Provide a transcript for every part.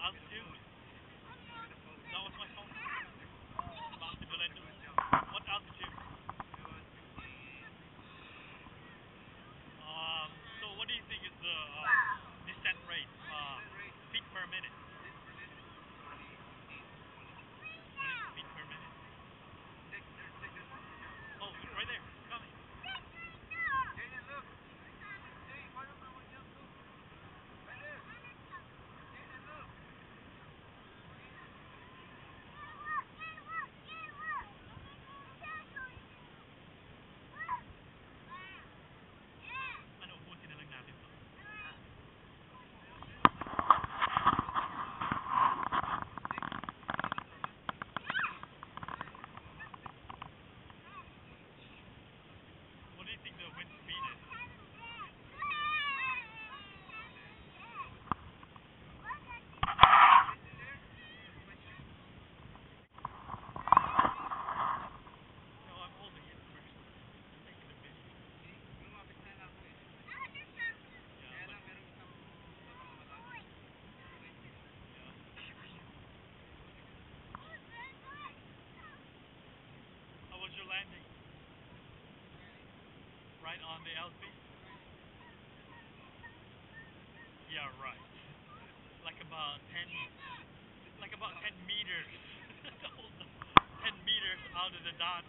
altitude? That was my phone. What altitude? So what do you think is the descent rate? Feet per minute. 20 feet per minute. Oh, it's right there. It's coming. Ano, ubusin na lang natin to. What do you think the wind speed is? No, I'm holding it first. I'm making a video. Yeah, but, how was your landing? Right on the LP? Yeah, right. Like about 10 meters. 10 meters out of the dot.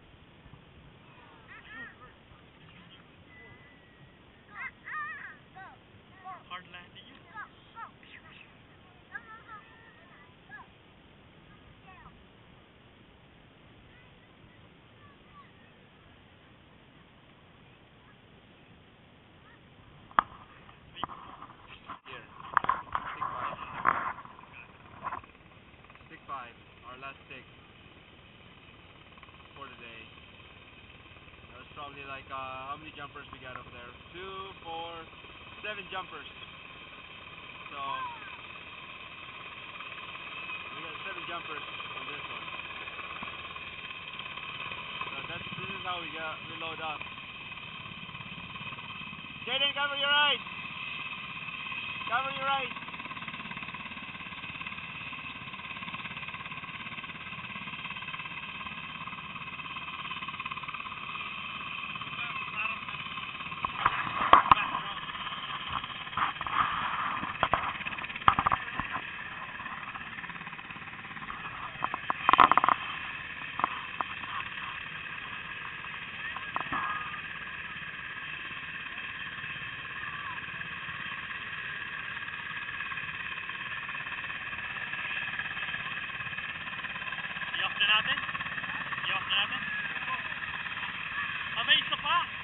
Hard landing. Here, stick 5, our last stick for the day. That was probably like, how many jumpers we got over there? 2, 4, 7 jumpers. So, we got 7 jumpers on this one. So this is how we load up. Jaden, cover your eyes! Cover your eyes! I-off na natin? I-off na natin? May isa pa!